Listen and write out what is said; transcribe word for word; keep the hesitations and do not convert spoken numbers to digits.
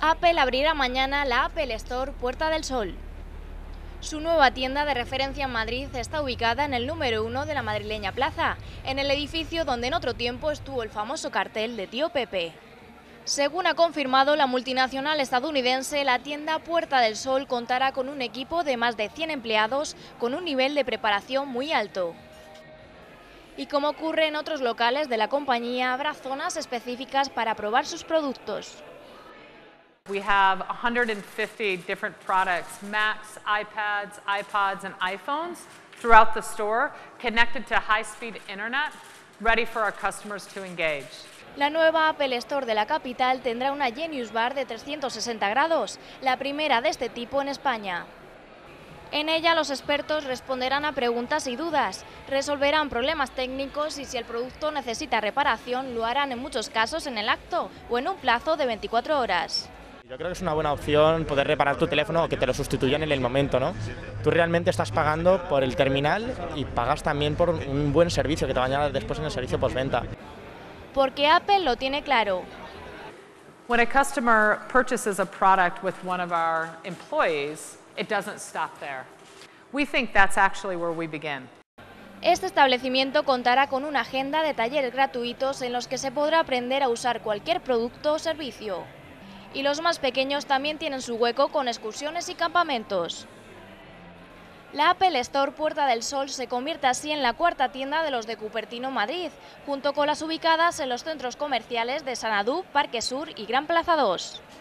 Apple abrirá mañana la Apple Store Puerta del Sol. Su nueva tienda de referencia en Madrid está ubicada en el número uno de la madrileña Plaza, en el edificio donde en otro tiempo estuvo el famoso cartel de Tío Pepe. Según ha confirmado la multinacional estadounidense, la tienda Puerta del Sol contará con un equipo de más de cien empleados con un nivel de preparación muy alto. Y como ocurre en otros locales de la compañía, habrá zonas específicas para probar sus productos. We have one hundred fifty different products, Macs, iPads, iPods, and iPhones throughout the store, connected to high-speed internet, ready for our customers to engage. La nueva Apple Store de la capital tendrá una Genius Bar de trescientos sesenta grados, la primera de este tipo en España. En ella los expertos responderán a preguntas y dudas, resolverán problemas técnicos y si el producto necesita reparación lo harán en muchos casos en el acto o en un plazo de veinticuatro horas. Yo creo que es una buena opción poder reparar tu teléfono o que te lo sustituyan en el momento, ¿no? Tú realmente estás pagando por el terminal y pagas también por un buen servicio que te vaya después en el servicio postventa. Porque Apple lo tiene claro. When a customer purchases a product with one of our employees, it doesn't stop there. We think that's actually where we begin. Este establecimiento contará con una agenda de talleres gratuitos en los que se podrá aprender a usar cualquier producto o servicio. Y los más pequeños también tienen su hueco con excursiones y campamentos. La Apple Store Puerta del Sol se convierte así en la cuarta tienda de los de Cupertino Madrid, junto con las ubicadas en los centros comerciales de Sanadú, Parque Sur y Gran Plaza dos.